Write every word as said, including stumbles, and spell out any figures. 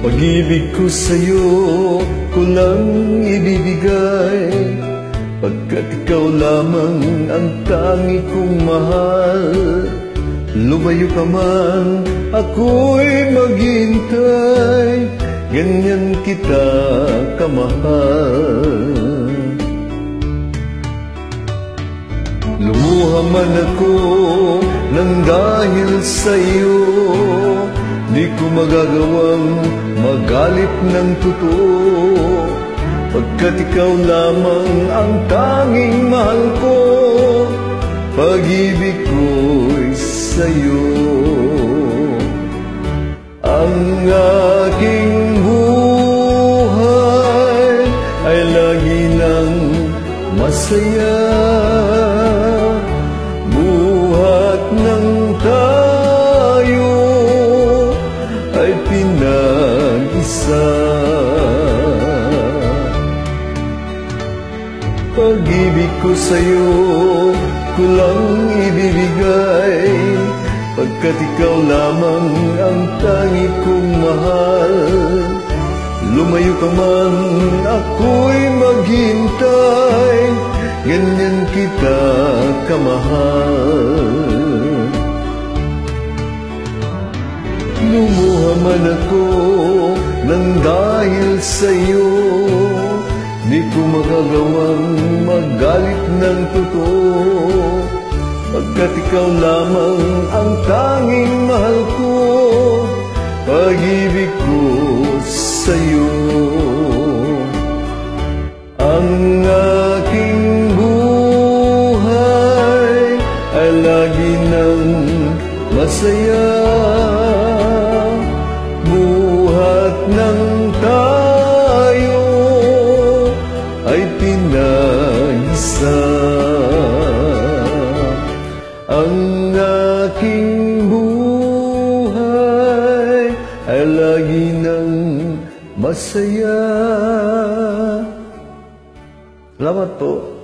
Pag-ibig ko sa'yo ko lang ibibigay, pagkat ikaw lamang ang tangi kong mahal. Lumayo ka man, ako'y maghintay, ganyan kita kamahal. Lumuha man ako nang dahil sa'yo, di ko magagawang magalit ng totoo, pagkat ikaw lamang ang tanging mahal ko. Pag-ibig ko'y sa'yo, ang aking buhay ay lagi nang masaya. Buhat ng tayo ay pinag-isa. Pag-ibig ko sa'yo ko lang ibibigay, pagkat ikaw lamang ang tangi kong mahal. Lumayo ka man, ako'y maghintay, ganyan kita kamahal. Lumuha man ako nang dahil sa'yo, di ko magagawang magalit ng totoo, pagkat ikaw lamang ang tanging mahal ko. Pag-ibig ko sa'yo, ang aking buhay ay lagi nang masaya. Buhat ng tayo ay pinag-isa. Ang aking buhay ay lagi nang masaya. Salamat po.